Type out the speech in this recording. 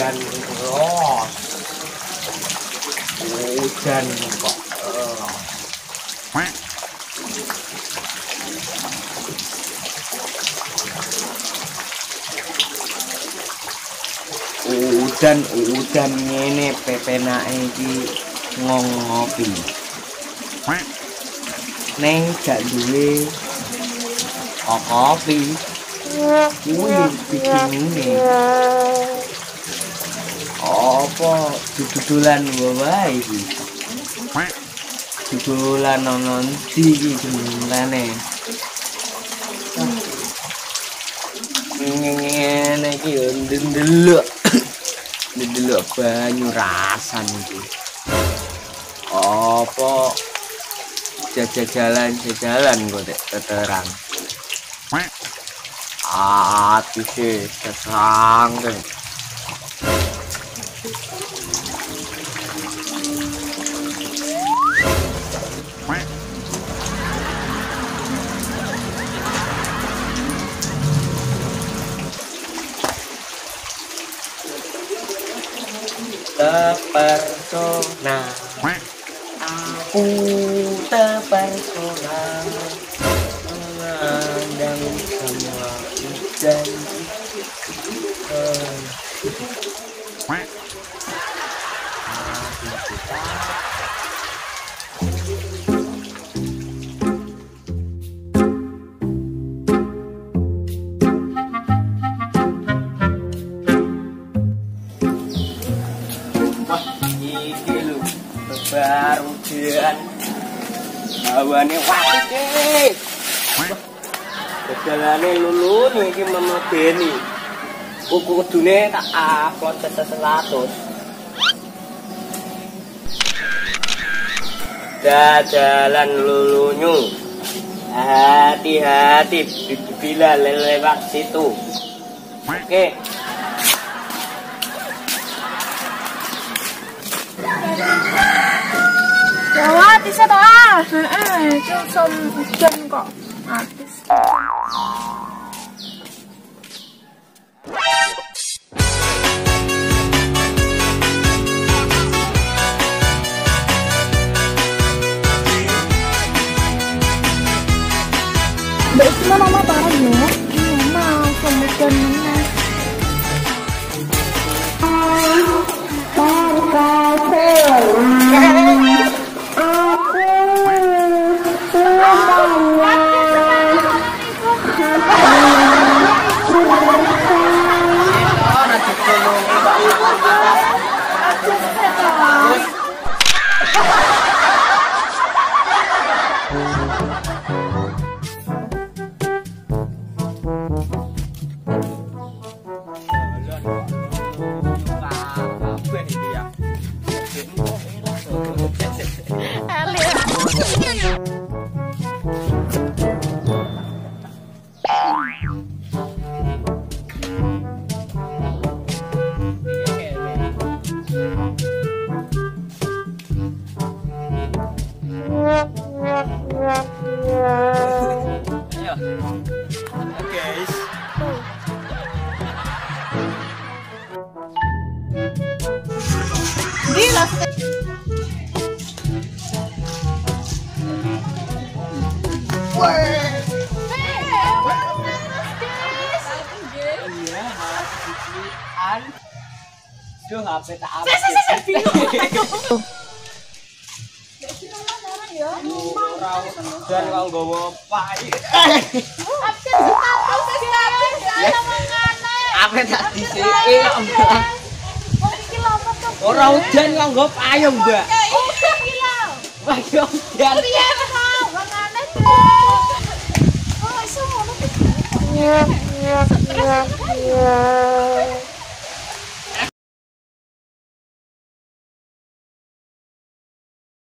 hujan terus. Hujan kok. Udan ngene pepenake iki ngopi. Neng gak duwe kopi. Kuwi bikine. Apa dudulan wae iki? Dudulan nang ndi iki jenenge? Ngene iki ndelok. Ndelok banyu rasan iki. Apa jajalan kok teteran. Ati sih sesang kan. Terpesona, aku terpesona memandang semua hujan. Baru hujan hawane wae jajalane lulu iki Mama Beni buku kudune tak upload ke 100 jajalan lulunyu hati-hati bila lewat situ. Oke. Lewat bisa toh itu hujan kok habis. Mbak Isma mama bareng ya? Mama hujan mana? Guys. Gila. Duh, HP tak update. Dan kau nggawa pai. Apa tak disiki kok, Mbak? Ora udan kok nggo payung, Mbak. Wah, yo udan. Oh, iso ngono.